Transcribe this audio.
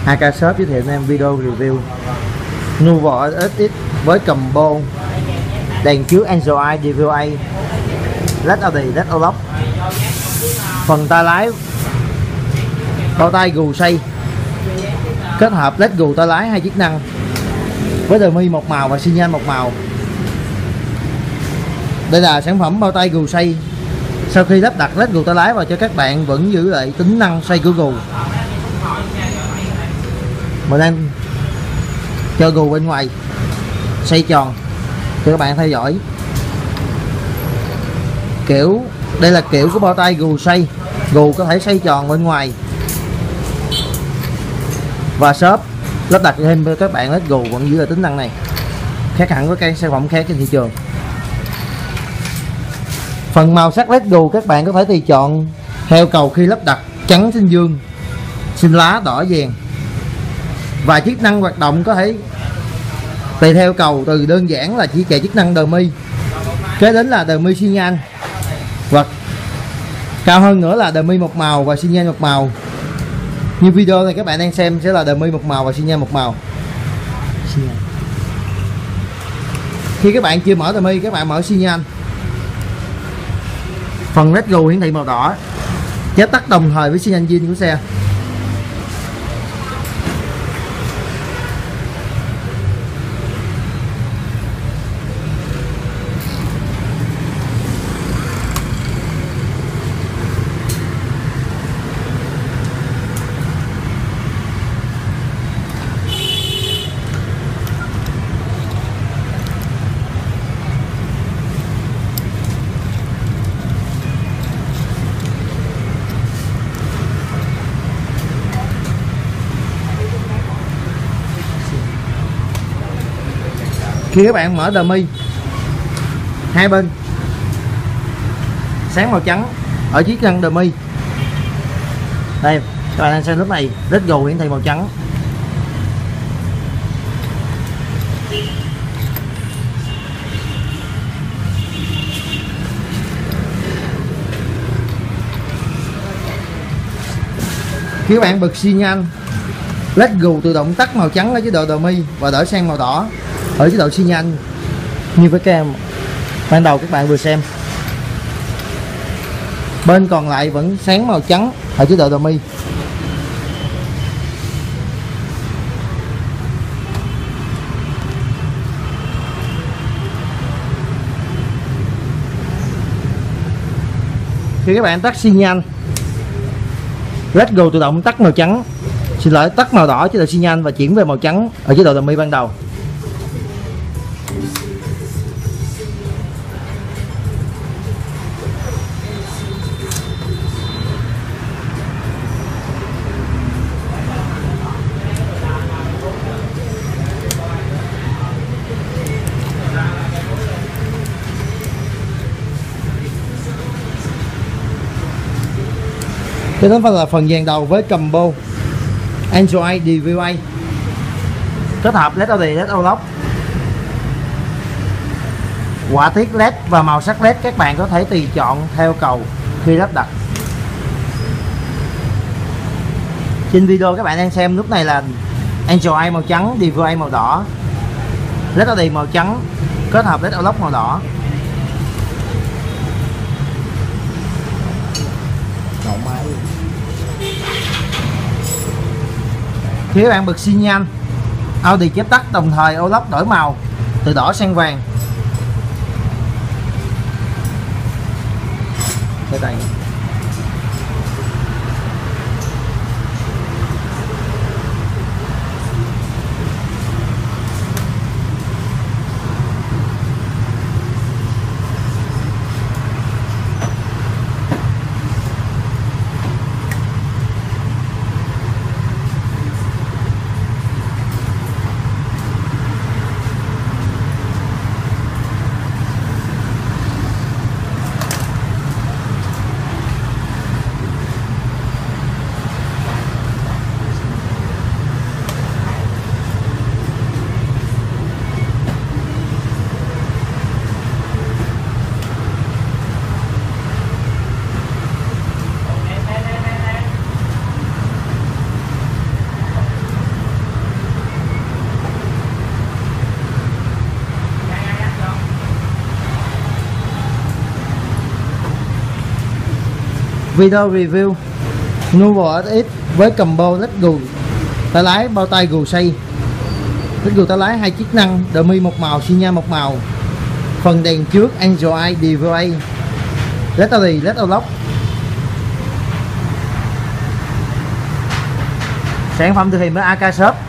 AK Shop giới thiệu cho em video review Nuvo SX với combo đèn chiếu Angel Eye DVI, LED Audi, LED Olock, phần tay lái bao tay gù xoay kết hợp LED gù tay lái hai chức năng với dummy một màu và xi nhan một màu. Đây là sản phẩm bao tay gù xoay. Sau khi lắp đặt LED gù tay lái vào cho các bạn vẫn giữ lại tính năng xoay của gù. Mình đang cho gù bên ngoài xoay tròn cho các bạn theo dõi. Đây là kiểu của bao tay gù xoay, gù có thể xoay tròn bên ngoài. Và shop lắp đặt thêm cho các bạn LED gù vẫn giữ lại tính năng này, khác hẳn với các sản phẩm khác trên thị trường. Phần màu sắc LED gù các bạn có thể tùy chọn theo cầu khi lắp đặt: trắng, xanh dương, xanh lá, đỏ, vàng. Và chức năng hoạt động có thể tùy theo cầu, từ đơn giản là chỉ chạy chức năng dummy, kế đến là dummy xi nhan, và cao hơn nữa là dummy một màu và xi nhan một màu. Như video này các bạn đang xem sẽ là dummy một màu và xi nhan một màu. Khi các bạn chưa mở dummy, các bạn mở xi nhan. Phần LED gù hiển thị màu đỏ, chớp tắt đồng thời với xi nhan zin của xe. Khi các bạn mở dummy, hai bên sáng màu trắng ở chiếc chân dummy. Đây các bạn đang xem lúc này LED gù hiển thị màu trắng. Khi các bạn bật xi nhan, LED gù tự động tắt màu trắng ở chế độ dummy và đổi sang màu đỏ ở chế độ xi nhan như với cam ban đầu các bạn vừa xem. Bên còn lại vẫn sáng màu trắng ở chế độ dummy. Khi các bạn tắt xi nhan, LED gù tự động tắt màu trắng, tắt màu đỏ chế độ xi nhan và chuyển về màu trắng ở chế độ dummy ban đầu. Cái đó là phần dàn đầu với combo Angel Eye DVI kết hợp LED Audi, LED Olock, họa tiết LED và màu sắc LED các bạn có thể tùy chọn theo cầu khi lắp đặt. Trên video các bạn đang xem lúc này là Angel Eye màu trắng, DVI màu đỏ, LED Audi màu trắng kết hợp LED Olock màu đỏ. Khi các bạn bật xi nhan, Audi chớp tắt đồng thời Olock đổi màu từ đỏ sang vàng. Đây. Video review Nuvo SX với combo led gù tay lái bao tay gù xây, led gù tay lái 2 chức năng, đờ mi một màu, xi nhan một màu, phần đèn trước Angel Eye DVA, led tally, led lock. Sản phẩm thực hiện bởi AK Shop.